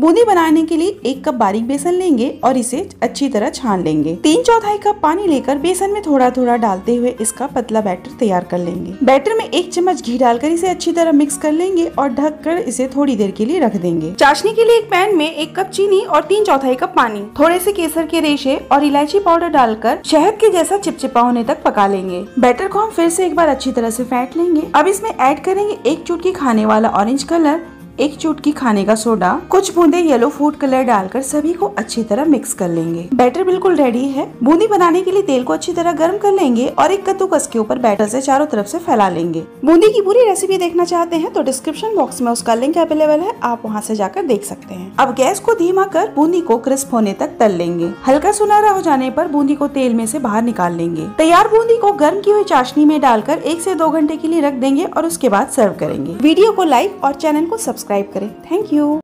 बूंदी बनाने के लिए 1 कप बारीक बेसन लेंगे और इसे अच्छी तरह छान लेंगे। 3/4 कप पानी लेकर बेसन में थोड़ा थोड़ा डालते हुए इसका पतला बैटर तैयार कर लेंगे। बैटर में 1 चम्मच घी डालकर इसे अच्छी तरह मिक्स कर लेंगे और ढककर इसे थोड़ी देर के लिए रख देंगे। चाशनी के लिए एक पैन में 1 कप चीनी और 3/4 कप पानी, थोड़े से केसर के रेशे और इलायची पाउडर डालकर शहद के जैसा चिपचिपा होने तक पका लेंगे। बैटर को हम फिर से एक बार अच्छी तरह से फेंट लेंगे। अब इसमें ऐड करेंगे 1 चुटकी खाने वाला ऑरेंज कलर, 1 चुटकी खाने का सोडा, कुछ बूंदे येलो फूड कलर डालकर सभी को अच्छी तरह मिक्स कर लेंगे। बैटर बिल्कुल रेडी है। बूंदी बनाने के लिए तेल को अच्छी तरह गर्म कर लेंगे और एक कद्दूकस के ऊपर बैटर से चारों तरफ से फैला लेंगे। बूंदी की पूरी रेसिपी देखना चाहते हैं तो डिस्क्रिप्शन बॉक्स में उसका लिंक अवेलेबल है, आप वहां से जाकर देख सकते हैं। अब गैस को धीमा कर बूंदी को क्रिस्प होने तक तल लेंगे। हल्का सुनहरा हो जाने पर बूंदी को तेल में से बाहर निकाल लेंगे। तैयार बूंदी को गर्म की हुई चाशनी में डालकर 1 से 2 घंटे के लिए रख देंगे और उसके बाद सर्व करेंगे। वीडियो को लाइक और चैनल को सब्सक्राइब करें। Thank you.